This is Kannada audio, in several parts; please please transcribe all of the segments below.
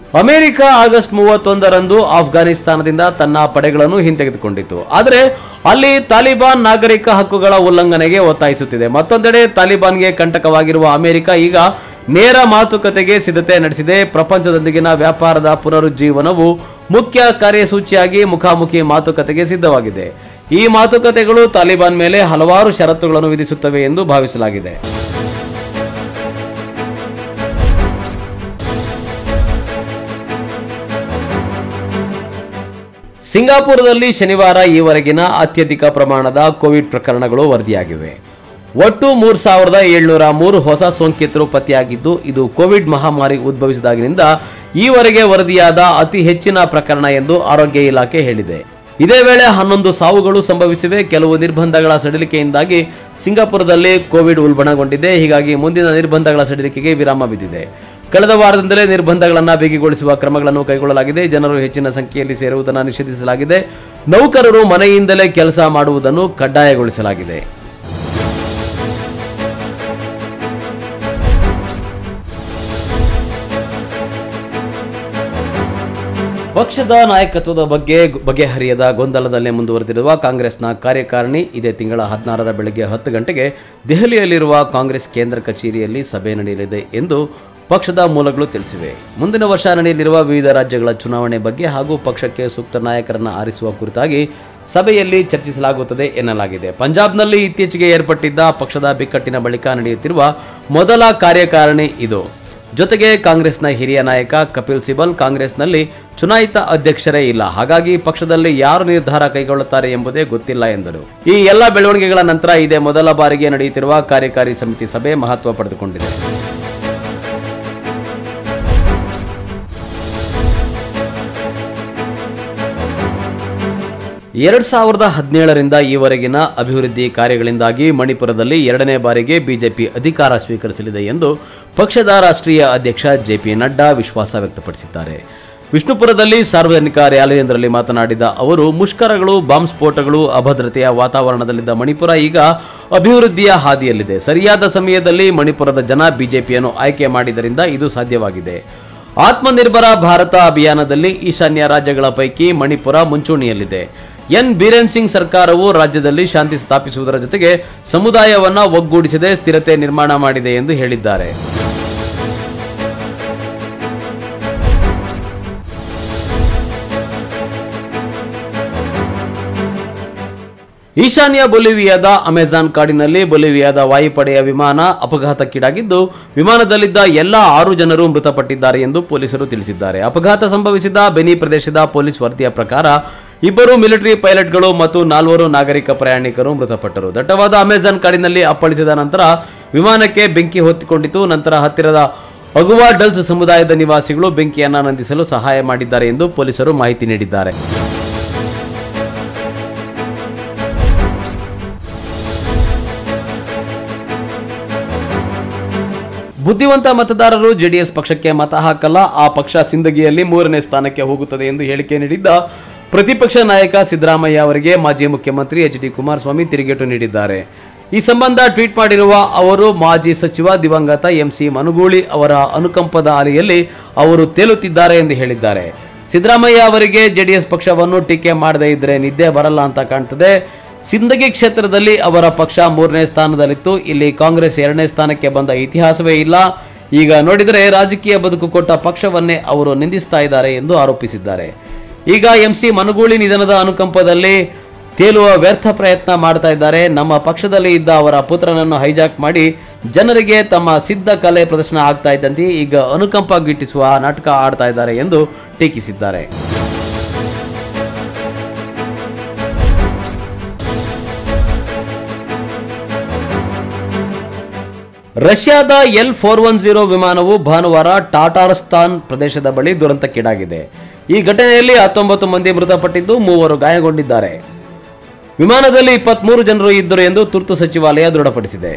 ಅಮೆರಿಕ ಆಗಸ್ಟ್ 31ರಂದು ಆಫ್ಘಾನಿಸ್ತಾನದಿಂದ ತನ್ನ ಪಡೆಗಳನ್ನು ಹಿಂತೆಗೆದುಕೊಂಡಿತು. ಆದರೆ ಅಲ್ಲಿ ತಾಲಿಬಾನ್ ನಾಗರಿಕ ಹಕ್ಕುಗಳ ಉಲ್ಲಂಘನೆಗೆ ಒತ್ತಾಯಿಸುತ್ತಿದೆ. ಮತ್ತೊಂದೆಡೆ ತಾಲಿಬಾನ್ಗೆ ಕಂಟಕವಾಗಿರುವ ಅಮೆರಿಕ ಈಗ ನೇರ ಮಾತುಕತೆಗೆ ಸಿದ್ಧತೆ ನಡೆಸಿದೆ. ಪ್ರಪಂಚದೊಂದಿಗಿನ ವ್ಯಾಪಾರದ ಪುನರುಜ್ಜೀವನವು ಮುಖ್ಯ ಕಾರ್ಯಸೂಚಿಯಾಗಿ ಮುಖಾಮುಖಿ ಮಾತುಕತೆಗೆ ಸಿದ್ಧವಾಗಿದೆ. ಈ ಮಾತುಕತೆಗಳು ತಾಲಿಬಾನ್ ಮೇಲೆ ಹಲವಾರು ಷರತ್ತುಗಳನ್ನು ವಿಧಿಸುತ್ತವೆ ಎಂದು ಭಾವಿಸಲಾಗಿದೆ. ಸಿಂಗಾಪುರದಲ್ಲಿ ಶನಿವಾರ ಈವರೆಗಿನ ಅತ್ಯಧಿಕ ಪ್ರಮಾಣದ ಕೋವಿಡ್ ಪ್ರಕರಣಗಳು ವರದಿಯಾಗಿವೆ. ಒಟ್ಟು 3703 ಹೊಸ ಸೋಂಕಿತರು ಪತ್ತೆಯಾಗಿದ್ದು, ಇದು ಕೋವಿಡ್ ಮಹಾಮಾರಿ ಉದ್ಭವಿಸಿದಾಗಿನಿಂದ ಈವರೆಗೆ ವರದಿಯಾದ ಅತಿ ಹೆಚ್ಚಿನ ಪ್ರಕರಣ ಎಂದು ಆರೋಗ್ಯ ಇಲಾಖೆ ಹೇಳಿದೆ. ಇದೇ ವೇಳೆ 11 ಸಾವುಗಳು ಸಂಭವಿಸಿವೆ. ಕೆಲವು ನಿರ್ಬಂಧಗಳ ಸಡಿಲಿಕೆಯಿಂದಾಗಿ ಸಿಂಗಾಪುರದಲ್ಲಿ ಕೋವಿಡ್ ಉಲ್ಬಣಗೊಂಡಿದೆ. ಹೀಗಾಗಿ ಮುಂದಿನ ನಿರ್ಬಂಧಗಳ ಸಡಿಲಿಕೆಗೆ ವಿರಾಮ ಬಿದ್ದಿದೆ. ಕಳೆದ ವಾರದಿಂದಲೇ ನಿರ್ಬಂಧಗಳನ್ನು ಬಿಗಿಗೊಳಿಸುವ ಕ್ರಮಗಳನ್ನು ಕೈಗೊಳ್ಳಲಾಗಿದೆ. ಜನರು ಹೆಚ್ಚಿನ ಸಂಖ್ಯೆಯಲ್ಲಿ ಸೇರುವುದನ್ನು ನಿಷೇಧಿಸಲಾಗಿದೆ. ನೌಕರರು ಮನೆಯಿಂದಲೇ ಕೆಲಸ ಮಾಡುವುದನ್ನು ಕಡ್ಡಾಯಗೊಳಿಸಲಾಗಿದೆ. ಪಕ್ಷದ ನಾಯಕತ್ವದ ಬಗ್ಗೆ ಬಗೆಹರಿಯದ ಗೊಂದಲದಲ್ಲೇ ಮುಂದುವರೆದಿರುವ ಕಾಂಗ್ರೆಸ್ನ ಕಾರ್ಯಕಾರಿಣಿ ಇದೇ ತಿಂಗಳ 16ರ ಬೆಳಗ್ಗೆ 10 ಗಂಟೆಗೆ ದೆಹಲಿಯಲ್ಲಿರುವ ಕಾಂಗ್ರೆಸ್ ಕೇಂದ್ರ ಕಚೇರಿಯಲ್ಲಿ ಸಭೆ ನಡೆಯಲಿದೆ ಎಂದು ಪಕ್ಷದ ಮೂಲಗಳು ತಿಳಿಸಿವೆ. ಮುಂದಿನ ವರ್ಷ ನಡೆಯಲಿರುವ ವಿವಿಧ ರಾಜ್ಯಗಳ ಚುನಾವಣೆ ಬಗ್ಗೆ ಹಾಗೂ ಪಕ್ಷಕ್ಕೆ ಸೂಕ್ತ ನಾಯಕರನ್ನು ಆರಿಸುವ ಕುರಿತಾಗಿ ಸಭೆಯಲ್ಲಿ ಚರ್ಚಿಸಲಾಗುತ್ತದೆ ಎನ್ನಲಾಗಿದೆ. ಪಂಜಾಬ್ನಲ್ಲಿ ಇತ್ತೀಚೆಗೆ ಏರ್ಪಟ್ಟಿದ್ದ ಪಕ್ಷದ ಬಿಕ್ಕಟ್ಟಿನ ಬಳಿಕ ನಡೆಯುತ್ತಿರುವ ಮೊದಲ ಕಾರ್ಯಕಾರಿಣಿ ಇದು. ಜೊತೆಗೆ ಕಾಂಗ್ರೆಸ್ನ ಹಿರಿಯ ನಾಯಕ ಕಪಿಲ್ ಸಿಬಲ್ ಕಾಂಗ್ರೆಸ್ನಲ್ಲಿ ಚುನಾಯಿತ ಅಧ್ಯಕ್ಷರೇ ಇಲ್ಲ, ಹಾಗಾಗಿ ಪಕ್ಷದಲ್ಲಿ ಯಾರು ನಿರ್ಧಾರ ಕೈಗೊಳ್ಳುತ್ತಾರೆ ಎಂಬುದೇ ಗೊತ್ತಿಲ್ಲ ಎಂದರು. ಈ ಎಲ್ಲ ಬೆಳವಣಿಗೆಗಳ ನಂತರ ಇದೇ ಮೊದಲ ಬಾರಿಗೆ ನಡೆಯುತ್ತಿರುವ ಕಾರ್ಯಕಾರಿ ಸಮಿತಿ ಸಭೆ ಮಹತ್ವ ಪಡೆದುಕೊಂಡಿದೆ. 2017ರಿಂದ ಈವರೆಗಿನ ಅಭಿವೃದ್ಧಿ ಕಾರ್ಯಗಳಿಂದಾಗಿ ಮಣಿಪುರದಲ್ಲಿ 2ನೇ ಬಾರಿಗೆ ಬಿಜೆಪಿ ಅಧಿಕಾರ ಸ್ವೀಕರಿಸಲಿದೆ ಎಂದು ಪಕ್ಷದ ರಾಷ್ಟ್ರೀಯ ಅಧ್ಯಕ್ಷ ಜೆಪಿ ನಡ್ಡಾ ವಿಶ್ವಾಸ ವ್ಯಕ್ತಪಡಿಸಿದ್ದಾರೆ. ವಿಷ್ಣುಪುರದಲ್ಲಿ ಸಾರ್ವಜನಿಕ ರ್ಯಾಲಿಯೊಂದರಲ್ಲಿ ಮಾತನಾಡಿದ ಅವರು, ಮುಷ್ಕರಗಳು, ಬಾಂಬ್ ಸ್ಫೋಟಗಳು, ಅಭದ್ರತೆಯ ವಾತಾವರಣದಲ್ಲಿದ್ದ ಮಣಿಪುರ ಈಗ ಅಭಿವೃದ್ಧಿಯ ಹಾದಿಯಲ್ಲಿದೆ. ಸರಿಯಾದ ಸಮಯದಲ್ಲಿ ಮಣಿಪುರದ ಜನ ಬಿಜೆಪಿಯನ್ನು ಆಯ್ಕೆ ಮಾಡಿದ್ದರಿಂದ ಇದು ಸಾಧ್ಯವಾಗಿದೆ. ಆತ್ಮನಿರ್ಭರ ಭಾರತ ಅಭಿಯಾನದಲ್ಲಿ ಈಶಾನ್ಯ ರಾಜ್ಯಗಳ ಪೈಕಿ ಮಣಿಪುರ ಮುಂಚೂಣಿಯಲ್ಲಿದೆ. ಎನ್ ಬೀರೇನ್ ಸಿಂಗ್ ಸರ್ಕಾರವು ರಾಜ್ಯದಲ್ಲಿ ಶಾಂತಿ ಸ್ಥಾಪಿಸುವುದರ ಜೊತೆಗೆ ಸಮುದಾಯವನ್ನ ಒಗ್ಗೂಡಿಸದೆ ಸ್ಥಿರತೆ ನಿರ್ಮಾಣ ಮಾಡಿದೆ ಎಂದು ಹೇಳಿದ್ದಾರೆ. ಈಶಾನ್ಯ ಬೊಲಿವಿಯಾದ ಅಮೆಜಾನ್ ಕಾಡಿನಲ್ಲಿ ಬೊಲಿವಿಯಾದ ವಾಯುಪಡೆಯ ವಿಮಾನ ಅಪಘಾತಕ್ಕೀಡಾಗಿದ್ದು, ವಿಮಾನದಲ್ಲಿದ್ದ ಎಲ್ಲ 6 ಜನರು ಮೃತಪಟ್ಟಿದ್ದಾರೆ ಎಂದು ಪೊಲೀಸರು ತಿಳಿಸಿದ್ದಾರೆ. ಅಪಘಾತ ಸಂಭವಿಸಿದ ಬೆನಿ ಪ್ರದೇಶದ ಪೊಲೀಸ್ ವರದಿಯ ಪ್ರಕಾರ 2 ಮಿಲಿಟರಿ ಪೈಲಟ್ಗಳು ಮತ್ತು 4 ನಾಗರಿಕ ಪ್ರಯಾಣಿಕರು ಮೃತಪಟ್ಟರು. ದಟ್ಟವಾದ ಅಮೆಜಾನ್ ಕಾಡಿನಲ್ಲಿ ಅಪ್ಪಳಿಸಿದ ನಂತರ ವಿಮಾನಕ್ಕೆ ಬೆಂಕಿ ಹೊತ್ತಿಕೊಂಡಿತು. ನಂತರ ಹತ್ತಿರದ ಅಗುವಾ ಡಲ್ಸ್ ಸಮುದಾಯದ ನಿವಾಸಿಗಳು ಬೆಂಕಿಯನ್ನು ನಂದಿಸಲು ಸಹಾಯ ಮಾಡಿದ್ದಾರೆ ಎಂದು ಪೊಲೀಸರು ಮಾಹಿತಿ ನೀಡಿದ್ದಾರೆ. ಬುದ್ಧಿವಂತ ಮತದಾರರು ಜೆಡಿಎಸ್ ಪಕ್ಷಕ್ಕೆ ಮತ ಹಾಕಲ್ಲ, ಆ ಪಕ್ಷ ಸಿಂದಗಿಯಲ್ಲಿ 3ನೇ ಸ್ಥಾನಕ್ಕೆ ಹೋಗುತ್ತದೆ ಎಂದು ಹೇಳಿಕೆ ನೀಡಿದ್ದ ಪ್ರತಿಪಕ್ಷ ನಾಯಕ ಸಿದ್ದರಾಮಯ್ಯ ಅವರಿಗೆ ಮಾಜಿ ಮುಖ್ಯಮಂತ್ರಿ ಎಚ್ ಡಿ ಕುಮಾರಸ್ವಾಮಿ ತಿರುಗೇಟು ನೀಡಿದ್ದಾರೆ. ಈ ಸಂಬಂಧ ಟ್ವೀಟ್ ಮಾಡಿರುವ ಅವರು, ಮಾಜಿ ಸಚಿವ ದಿವಂಗತ ಎಂಸಿ ಮನುಗೂಳಿ ಅವರ ಅನುಕಂಪದ ಅಲೆಯಲ್ಲಿ ಅವರು ತೇಲುತ್ತಿದ್ದಾರೆ ಎಂದು ಹೇಳಿದ್ದಾರೆ. ಸಿದ್ದರಾಮಯ್ಯ ಅವರಿಗೆ ಜೆಡಿಎಸ್ ಪಕ್ಷವನ್ನು ಟೀಕೆ ಮಾಡದೇ ಇದ್ರೆ ನಿದ್ದೆ ಬರಲ್ಲ ಅಂತ ಕಾಣ್ತದೆ. ಸಿಂದಗಿ ಕ್ಷೇತ್ರದಲ್ಲಿ ಅವರ ಪಕ್ಷ 3ನೇ ಸ್ಥಾನದಲ್ಲಿತ್ತು. ಇಲ್ಲಿ ಕಾಂಗ್ರೆಸ್ 2ನೇ ಸ್ಥಾನಕ್ಕೆ ಬಂದ ಇತಿಹಾಸವೇ ಇಲ್ಲ. ಈಗ ನೋಡಿದರೆ ರಾಜಕೀಯ ಬದುಕು ಕೊಟ್ಟ ಪಕ್ಷವನ್ನೇ ಅವರು ನಿಂದಿಸ್ತಾ ಇದ್ದಾರೆ ಎಂದು ಆರೋಪಿಸಿದ್ದಾರೆ. ಈಗ ಎಂಸಿ ಮನುಗೂಳಿ ನಿಧನದ ಅನುಕಂಪದಲ್ಲಿ ತೇಲುವ ವ್ಯರ್ಥ ಪ್ರಯತ್ನ ಮಾಡ್ತಾ ಇದ್ದಾರೆ. ನಮ್ಮ ಪಕ್ಷದಲ್ಲಿ ಇದ್ದ ಅವರ ಪುತ್ರನನ್ನು ಹೈಜಾಕ್ ಮಾಡಿ ಜನರಿಗೆ ತಮ್ಮ ಸಿದ್ಧ ಕಲೆ ಪ್ರದರ್ಶನ ಆಗ್ತಾ ಇದ್ದಂತೆ ಈಗ ಅನುಕಂಪ ಗಿಟ್ಟಿಸುವ ನಾಟಕ ಆಡ್ತಾ ಇದ್ದಾರೆ ಎಂದು ಟೀಕಿಸಿದ್ದಾರೆ. ರಷ್ಯಾದ L410 ವಿಮಾನವು ಭಾನುವಾರ ಟಾಟಾರ್ಸ್ತಾನ್ ಪ್ರದೇಶದ ಬಳಿ ದುರಂತಕ್ಕೀಡಾಗಿದೆ. ಈ ಘಟನೆಯಲ್ಲಿ 19 ಮಂದಿ ಮೃತಪಟ್ಟಿದ್ದು 3 ಗಾಯಗೊಂಡಿದ್ದಾರೆ. ವಿಮಾನದಲ್ಲಿ 23 ಜನರು ಇದ್ದರು ಎಂದು ತುರ್ತು ಸಚಿವಾಲಯ ದೃಢಪಡಿಸಿದೆ.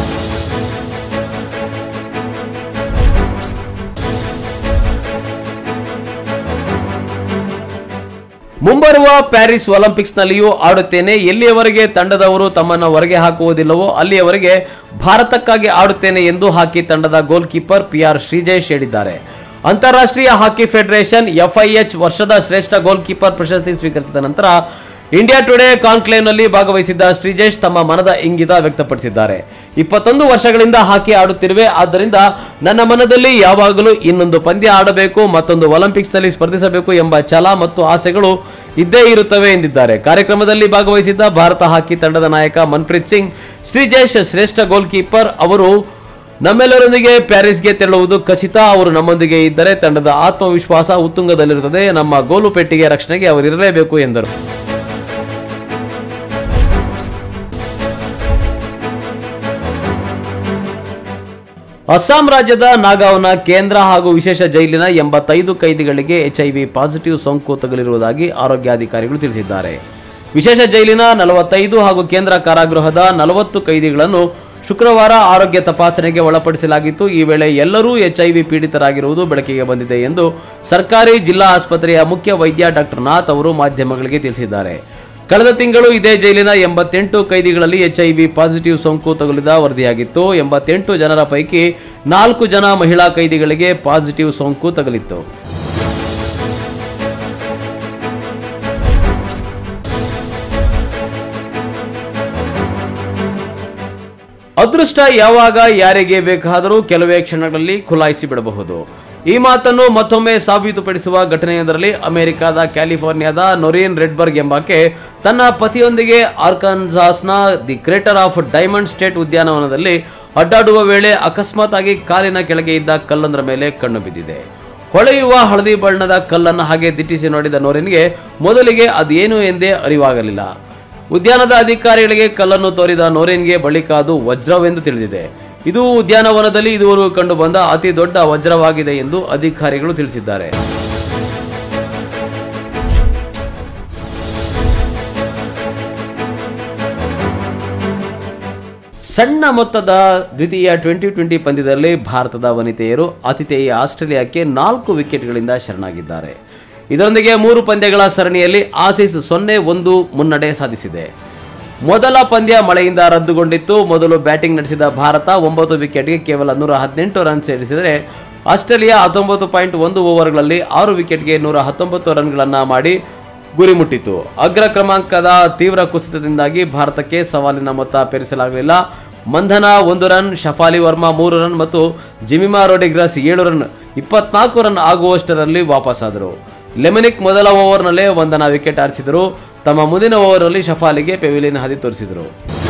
ಮುಂಬರುವ ಪ್ಯಾರಿಸ್ ಒಲಿಂಪಿಕ್ಸ್ನಲ್ಲಿಯೂ ಆಡುತ್ತೇನೆ. ಎಲ್ಲಿಯವರೆಗೆ ತಂಡದವರು ತಮ್ಮನ್ನು ಹೊರಗೆ ಹಾಕುವುದಿಲ್ಲವೋ ಅಲ್ಲಿಯವರೆಗೆ ಭಾರತಕ್ಕಾಗಿ ಆಡುತ್ತೇನೆ ಎಂದು ಹಾಕಿ ತಂಡದ ಗೋಲ್ ಕೀಪರ್ PR ಶ್ರೀಜೇಶ್ ಹೇಳಿದ್ದಾರೆ. ಅಂತಾರಾಷ್ಟ್ರೀಯ ಹಾಕಿ ಫೆಡರೇಷನ್ FIH ವರ್ಷದ ಶ್ರೇಷ್ಠ ಗೋಲ್ ಕೀಪರ್ ಪ್ರಶಸ್ತಿ ಸ್ವೀಕರಿಸಿದ ನಂತರ ಇಂಡಿಯಾ ಟುಡೇ ಕಾನ್ಕ್ಲೇವ್ನಲ್ಲಿ ಭಾಗವಹಿಸಿದ್ದ ಶ್ರೀಜೇಶ್ ತಮ್ಮ ಮನದ ಇಂಗಿತ ವ್ಯಕ್ತಪಡಿಸಿದ್ದಾರೆ. 21 ವರ್ಷಗಳಿಂದ ಹಾಕಿ ಆಡುತ್ತಿರುವೆ, ಆದ್ದರಿಂದ ನನ್ನ ಮನದಲ್ಲಿ ಯಾವಾಗಲೂ ಇನ್ನೊಂದು ಪಂದ್ಯ ಆಡಬೇಕು, ಮತ್ತೊಂದು ಒಲಿಂಪಿಕ್ಸ್ನಲ್ಲಿ ಸ್ಪರ್ಧಿಸಬೇಕು ಎಂಬ ಛಲ ಮತ್ತು ಆಸೆಗಳು ಇದ್ದೇ ಇರುತ್ತವೆ ಎಂದಿದ್ದಾರೆ. ಕಾರ್ಯಕ್ರಮದಲ್ಲಿ ಭಾಗವಹಿಸಿದ್ದ ಭಾರತ ಹಾಕಿ ತಂಡದ ನಾಯಕ ಮನ್ಪ್ರೀತ್ ಸಿಂಗ್, ಶ್ರೀಜೇಶ್ ಶ್ರೇಷ್ಠ ಗೋಲ್ ಕೀಪರ್, ಅವರು ನಮ್ಮೆಲ್ಲರೊಂದಿಗೆ ಪ್ಯಾರಿಸ್ಗೆ ತೆರಳುವುದು ಖಚಿತ. ಅವರು ನಮ್ಮೊಂದಿಗೆ ಇದ್ದರೆ ತಂಡದ ಆತ್ಮವಿಶ್ವಾಸ ಉತ್ತುಂಗದಲ್ಲಿರುತ್ತದೆ. ನಮ್ಮ ಗೋಲು ಪೆಟ್ಟಿಗೆ ರಕ್ಷಣೆಗೆ ಅವರಿರಲೇಬೇಕು ಎಂದರು. ಅಸ್ಸಾಂ ರಾಜ್ಯದ ನಾಗಾವ್ನ ಕೇಂದ್ರ ಹಾಗೂ ವಿಶೇಷ ಜೈಲಿನ 85 ಕೈದಿಗಳಿಗೆ HIV ಪಾಸಿಟಿವ್ ಸೋಂಕು ತಗುಲಿರುವುದಾಗಿ ಆರೋಗ್ಯಾಧಿಕಾರಿಗಳು ತಿಳಿಸಿದ್ದಾರೆ. ವಿಶೇಷ ಜೈಲಿನ 45 ಹಾಗೂ ಕೇಂದ್ರ ಕಾರಾಗೃಹದ 40 ಕೈದಿಗಳನ್ನು ಶುಕ್ರವಾರ ಆರೋಗ್ಯ ತಪಾಸಣೆಗೆ ಒಳಪಡಿಸಲಾಗಿತ್ತು. ಈ ವೇಳೆ ಎಲ್ಲರೂ HIV ಪೀಡಿತರಾಗಿರುವುದು ಬೆಳಕಿಗೆ ಬಂದಿದೆ ಎಂದು ಸರ್ಕಾರಿ ಜಿಲ್ಲಾ ಆಸ್ಪತ್ರೆಯ ಮುಖ್ಯ ವೈದ್ಯ ಡಾಕ್ಟರ್ ನಾಥ್ ಅವರು ಮಾಧ್ಯಮಗಳಿಗೆ ತಿಳಿಸಿದ್ದಾರೆ. ಕಳೆದ ತಿಂಗಳು ಇದೇ ಜೈಲಿನ 88 ಕೈದಿಗಳಲ್ಲಿ HIV ಪಾಸಿಟಿವ್ ಸೋಂಕು ತಗುಲಿದ ವರದಿಯಾಗಿತ್ತು. 88 ಜನರ ಪೈಕಿ 4 ಜನ ಮಹಿಳಾ ಕೈದಿಗಳಿಗೆ ಪಾಸಿಟಿವ್ ಸೋಂಕು ತಗುಲಿತ್ತು. ಅದೃಷ್ಟ ಯಾವಾಗ ಯಾರಿಗೆ ಬೇಕಾದರೂ ಕೆಲವೇ ಕ್ಷಣಗಳಲ್ಲಿ ಖುಲಾಯಿಸಿ ಬಿಡಬಹುದು. ಈ ಮಾತನ್ನು ಮತ್ತೊಮ್ಮೆ ಸಾಬೀತುಪಡಿಸುವ ಘಟನೆಯೊಂದರಲ್ಲಿ ಅಮೆರಿಕದ ಕ್ಯಾಲಿಫೋರ್ನಿಯಾದ ನೊರೀನ್ ರೆಡ್ಬರ್ಗ್ ಎಂಬಾಕೆ ತನ್ನ ಪತಿಯೊಂದಿಗೆ ಆರ್ಕಾನ್ಸಾಸ್ನ the crater of diamond state ಉದ್ಯಾನವನದಲ್ಲಿ ಅಡ್ಡಾಡುವ ವೇಳೆ ಅಕಸ್ಮಾತ್ ಆಗಿ ಕಾಲಿನ ಕೆಳಗೆ ಇದ್ದ ಕಲ್ಲೊಂದರ ಮೇಲೆ ಕಣ್ಣು ಬಿದ್ದಿದೆ. ಹೊಳೆಯುವ ಹಳದಿ ಬಣ್ಣದ ಕಲ್ಲನ್ನು ಹಾಗೆ ದಿಟ್ಟಿಸಿ ನೋಡಿದ ನೊರೀನ್ಗೆ ಮೊದಲಿಗೆ ಅದೇನು ಎಂದೇ ಅರಿವಾಗಲಿಲ್ಲ. ಉದ್ಯಾನದ ಅಧಿಕಾರಿಗಳಿಗೆ ಕಲ್ಲನ್ನು ತೋರಿದ ನೊರೀನ್ಗೆ ಬಳಿಕ ಅದು ವಜ್ರವೆಂದು ತಿಳಿದಿದೆ. ಇದು ಉದ್ಯಾನವನದಲ್ಲಿ ಇದುವರೆಗೂ ಕಂಡುಬಂದ ಅತಿ ದೊಡ್ಡ ವಜ್ರವಾಗಿದೆ ಎಂದು ಅಧಿಕಾರಿಗಳು ತಿಳಿಸಿದ್ದಾರೆ. ಸಣ್ಣ ಮೊತ್ತದ ದ್ವಿತೀಯ T20 ಪಂದ್ಯದಲ್ಲಿ ಭಾರತದ ವನಿತೆಯರು ಆತಿಥೇಯ ಆಸ್ಟ್ರೇಲಿಯಾಕ್ಕೆ 4 ವಿಕೆಟ್ಗಳಿಂದ ಶರಣಾಗಿದ್ದಾರೆ. ಇದರೊಂದಿಗೆ 3 ಪಂದ್ಯಗಳ ಸರಣಿಯಲ್ಲಿ ಆಸೀಸ್ 0-1 ಮುನ್ನಡೆ ಸಾಧಿಸಿದೆ. ಮೊದಲ ಪಂದ್ಯ ಮಳೆಯಿಂದ ರದ್ದುಗೊಂಡಿತ್ತು. ಮೊದಲು ಬ್ಯಾಟಿಂಗ್ ನಡೆಸಿದ ಭಾರತ 9 ವಿಕೆಟ್ಗೆ ಕೇವಲ 118 ರನ್ ಸೇರಿಸಿದರೆ ಆಸ್ಟ್ರೇಲಿಯಾ 19.1 ಓವರ್ಗಳಲ್ಲಿ 6 ವಿಕೆಟ್ಗೆ 119 ರನ್ಗಳನ್ನು ಮಾಡಿ ಗುರಿ ಮುಟ್ಟಿತು. ಅಗ್ರ ಕ್ರಮಾಂಕದ ತೀವ್ರ ಕುಸಿತದಿಂದಾಗಿ ಭಾರತಕ್ಕೆ ಸವಾಲಿನ ಮೊತ್ತ ಪೇರಿಸಲಾಗಲಿಲ್ಲ. ಮಂಧನ 1 ರನ್, ಶಫಾಲಿ ವರ್ಮಾ 3 ರನ್ ಮತ್ತು ಜಿಮಿಮಾ ರೋಡ್ರಿಗಸ್ 7 ರನ್ 24 ರನ್ ಆಗುವಷ್ಟರಲ್ಲಿ ವಾಪಸ್ಸಾದರು. ಲೆಮನಿಕ್ ಮೊದಲ ಓವರ್ನಲ್ಲೇ 1 ವಿಕೆಟ್ ಆರಿಸಿದರು. ತಮ್ಮ ಮುಂದಿನ ಓವರ್ನಲ್ಲಿ ಶಫಾಲಿಗೆ ಪೆವಿಲಿಯನ್ ಹಾದಿ ತೋರಿಸಿದರು.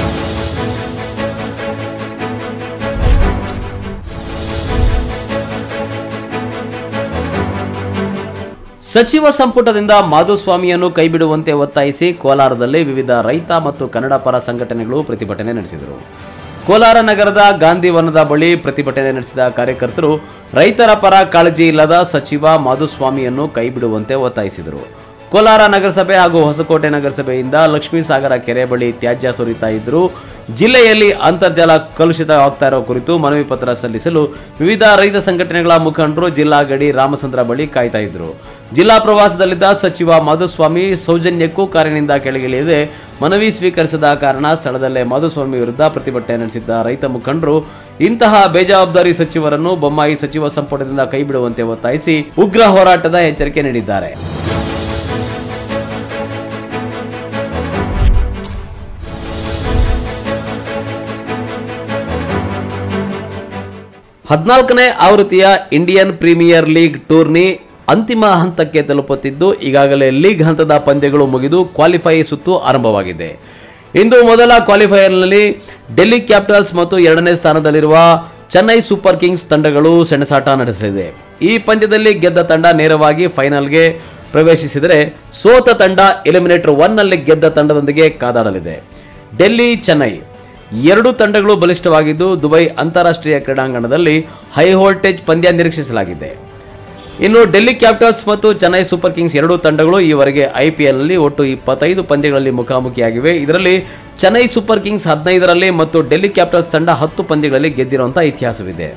ಸಚಿವ ಸಂಪುಟದಿಂದ ಮಾಧುಸ್ವಾಮಿಯನ್ನು ಕೈಬಿಡುವಂತೆ ಒತ್ತಾಯಿಸಿ ಕೋಲಾರದಲ್ಲಿ ವಿವಿಧ ರೈತ ಮತ್ತು ಕನ್ನಡ ಪರ ಸಂಘಟನೆಗಳು ಪ್ರತಿಭಟನೆ ನಡೆಸಿದರು. ಕೋಲಾರ ನಗರದ ಗಾಂಧಿವನದ ಬಳಿ ಪ್ರತಿಭಟನೆ ನಡೆಸಿದ ಕಾರ್ಯಕರ್ತರು ರೈತರ ಪರ ಕಾಳಜಿ ಇಲ್ಲದ ಸಚಿವ ಮಾಧುಸ್ವಾಮಿಯನ್ನು ಕೈಬಿಡುವಂತೆ ಒತ್ತಾಯಿಸಿದರು. ಕೋಲಾರ ನಗರಸಭೆ ಹಾಗೂ ಹೊಸಕೋಟೆ ನಗರಸಭೆಯಿಂದ ಲಕ್ಷ್ಮೀಸಾಗರ ಕೆರೆ ಬಳಿ ತ್ಯಾಜ್ಯ ಸುರಿತಾ ಇದ್ದರು. ಜಿಲ್ಲೆಯಲ್ಲಿ ಅಂತರ್ಜಲ ಕಲುಷಿತವಾಗ್ತಾ ಇರೋ ಕುರಿತು ಮನವಿ ಪತ್ರ ಸಲ್ಲಿಸಲು ವಿವಿಧ ರೈತ ಸಂಘಟನೆಗಳ ಮುಖಂಡರು ಜಿಲ್ಲಾ ಗಡಿ ರಾಮಚಂದ್ರ ಬಳಿ ಕಾಯ್ತಾ ಇದ್ರು. ಜಿಲ್ಲಾ ಪ್ರವಾಸದಲ್ಲಿದ್ದ ಸಚಿವ ಮಾಧುಸ್ವಾಮಿ ಸೌಜನ್ಯಕ್ಕೂ ಕಾರಿನಿಂದ ಕೆಳಗಿಳಿಯದೆ ಮನವಿ ಸ್ವೀಕರಿಸದ ಕಾರಣ ಸ್ಥಳದಲ್ಲೇ ಮಾಧುಸ್ವಾಮಿ ವಿರುದ್ಧ ಪ್ರತಿಭಟನೆ ನಡೆಸಿದ್ದ ರೈತ ಮುಖಂಡರು ಇಂತಹ ಬೇಜವಾಬ್ದಾರಿ ಸಚಿವರನ್ನು ಬೊಮ್ಮಾಯಿ ಸಚಿವ ಸಂಪುಟದಿಂದ ಕೈಬಿಡುವಂತೆ ಒತ್ತಾಯಿಸಿ ಉಗ್ರ ಹೋರಾಟದ ಎಚ್ಚರಿಕೆ ನೀಡಿದ್ದಾರೆ. ಹದಿನಾಲ್ಕನೇ ಆವೃತ್ತಿಯ ಇಂಡಿಯನ್ ಪ್ರೀಮಿಯರ್ ಲೀಗ್ ಟೂರ್ನಿ ಅಂತಿಮ ಹಂತಕ್ಕೆ ತಲುಪುತ್ತಿದ್ದು ಈಗಾಗಲೇ ಲೀಗ್ ಹಂತದ ಪಂದ್ಯಗಳು ಮುಗಿದು ಕ್ವಾಲಿಫೈ ಸುತ್ತು ಆರಂಭವಾಗಿದೆ. ಇಂದು ಮೊದಲ ಕ್ವಾಲಿಫೈಯರ್ನಲ್ಲಿ ಡೆಲ್ಲಿ ಕ್ಯಾಪಿಟಲ್ಸ್ ಮತ್ತು 2ನೇ ಸ್ಥಾನದಲ್ಲಿರುವ ಚೆನ್ನೈ ಸೂಪರ್ ಕಿಂಗ್ಸ್ ತಂಡಗಳು ಸೆಣಸಾಟ ನಡೆಸಲಿದೆ. ಈ ಪಂದ್ಯದಲ್ಲಿ ಗೆದ್ದ ತಂಡ ನೇರವಾಗಿ ಫೈನಲ್ಗೆ ಪ್ರವೇಶಿಸಿದರೆ ಸೋತ ತಂಡ ಎಲಿಮಿನೇಟರ್ 1ನಲ್ಲಿ ಗೆದ್ದ ತಂಡದೊಂದಿಗೆ ಕಾದಾಡಲಿದೆ. ಡೆಲ್ಲಿ ಚೆನ್ನೈ ಎರಡು ತಂಡಗಳು ಬಲಿಷ್ಠವಾಗಿದ್ದು ದುಬೈ ಅಂತಾರಾಷ್ಟ್ರೀಯ ಕ್ರೀಡಾಂಗಣದಲ್ಲಿ ಹೈ ವೋಲ್ಟೇಜ್ ಪಂದ್ಯ ನಿರೀಕ್ಷಿಸಲಾಗಿದೆ. ಇನ್ನು ಡೆಲ್ಲಿ ಕ್ಯಾಪಿಟಲ್ಸ್ ಮತ್ತು ಚೆನ್ನೈ ಸೂಪರ್ ಕಿಂಗ್ಸ್ ಎರಡೂ ತಂಡಗಳು ಈವರೆಗೆ ಐಪಿಎಲ್ನಲ್ಲಿ ಒಟ್ಟು 25 ಪಂದ್ಯಗಳಲ್ಲಿ ಮುಖಾಮುಖಿಯಾಗಿವೆ. ಇದರಲ್ಲಿ ಚೆನ್ನೈ ಸೂಪರ್ ಕಿಂಗ್ಸ್ 15ರಲ್ಲಿ ಮತ್ತು ಡೆಲ್ಲಿ ಕ್ಯಾಪಿಟಲ್ಸ್ ತಂಡ 10 ಪಂದ್ಯಗಳಲ್ಲಿ ಗೆದ್ದಿರುವಂತಹ ಇತಿಹಾಸವಿದೆ.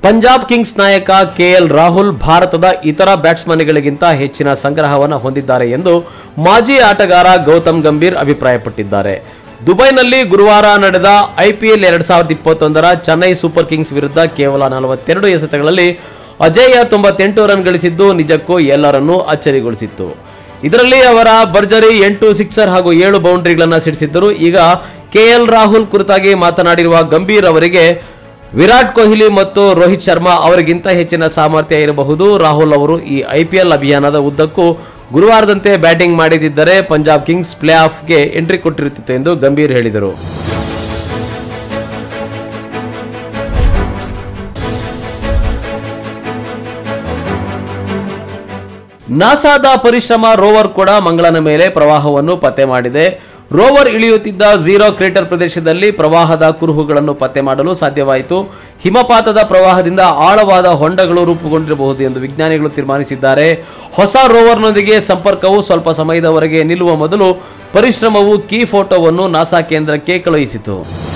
ಪಂಜಾಬ್ ಕಿಂಗ್ಸ್ ನಾಯಕ ಕೆಎಲ್ ರಾಹುಲ್ ಭಾರತದ ಇತರ ಬ್ಯಾಟ್ಸ್ಮನ್ಗಳಿಗಿಂತ ಹೆಚ್ಚಿನ ಸಂಗ್ರಹವನ್ನು ಹೊಂದಿದ್ದಾರೆ ಎಂದು ಮಾಜಿ ಆಟಗಾರ ಗೌತಮ್ ಗಂಭೀರ್ ಅಭಿಪ್ರಾಯಪಟ್ಟಿದ್ದಾರೆ. ದುಬೈನಲ್ಲಿ ಗುರುವಾರ ನಡೆದ ಐಪಿಎಲ್ 2021ರ ಚೆನ್ನೈ ಸೂಪರ್ ಕಿಂಗ್ಸ್ ವಿರುದ್ಧ ಕೇವಲ 42 ಎಸೆತಗಳಲ್ಲಿ ಅಜೇಯ 98 ರನ್ ಗಳಿಸಿದ್ದು ನಿಜಕ್ಕೂ ಎಲ್ಲರನ್ನೂ ಅಚ್ಚರಿಗೊಳಿಸಿತ್ತು. ಇದರಲ್ಲಿ ಅವರ ಭರ್ಜರಿ 8 ಸಿಕ್ಸರ್ ಹಾಗೂ 7 ಬೌಂಡರಿಗಳನ್ನು ಸಿಡಿಸಿದ್ದರು. ಈಗ ಕೆಎಲ್ ರಾಹುಲ್ ಕುರಿತಾಗಿ ಮಾತನಾಡಿರುವ ಗಂಭೀರ್ ಅವರಿಗೆ ವಿರಾಟ್ ಕೊಹ್ಲಿ ಮತ್ತು ರೋಹಿತ್ ಶರ್ಮಾ ಅವರಿಗಿಂತ ಹೆಚ್ಚಿನ ಸಾಮರ್ಥ್ಯ ಇರಬಹುದು. ರಾಹುಲ್ ಅವರು ಈ ಐಪಿಎಲ್ ಅಭಿಯಾನದ ಉದ್ದಕ್ಕೂ ಗುರುವಾರದಂತೆ ಬ್ಯಾಟಿಂಗ್ ಮಾಡಿದ್ದರೆ ಪಂಜಾಬ್ ಕಿಂಗ್ಸ್ ಪ್ಲೇ ಆಫ್ಗೆ ಎಂಟ್ರಿ ಕೊಟ್ಟಿರುತ್ತಿತ್ತು ಎಂದು ಗಂಭೀರ್ ಹೇಳಿದರು. ನಾಸಾದ ಪರಿಶ್ರಮ ರೋವರ್ ಕೂಡ ಮಂಗಳನ ಮೇಲೆ ಪ್ರವಾಹವನ್ನು ಪತ್ತೆ ಮಾಡಿದೆ. ರೋವರ್ ಇಳಿಯುತ್ತಿದ್ದ ಝೀರೋ ಕ್ರೇಟರ್ ಪ್ರದೇಶದಲ್ಲಿ ಪ್ರವಾಹದ ಕುರುಹುಗಳನ್ನು ಪತ್ತೆ ಮಾಡಲು ಸಾಧ್ಯವಾಯಿತು. ಹಿಮಪಾತದ ಪ್ರವಾಹದಿಂದ ಆಳವಾದ ಹೊಂಡಗಳು ರೂಪುಗೊಂಡಿರಬಹುದು ಎಂದು ವಿಜ್ಞಾನಿಗಳು ತೀರ್ಮಾನಿಸಿದ್ದಾರೆ. ಹೊಸ ರೋವರ್ನೊಂದಿಗೆ ಸಂಪರ್ಕವು ಸ್ವಲ್ಪ ಸಮಯದವರೆಗೆ ನಿಲ್ಲುವ ಮೊದಲು ಪರಿಶ್ರಮವು ಕೀ ಫೋಟೋವನ್ನು ನಾಸಾ ಕೇಂದ್ರಕ್ಕೆ ಕಳುಹಿಸಿತು.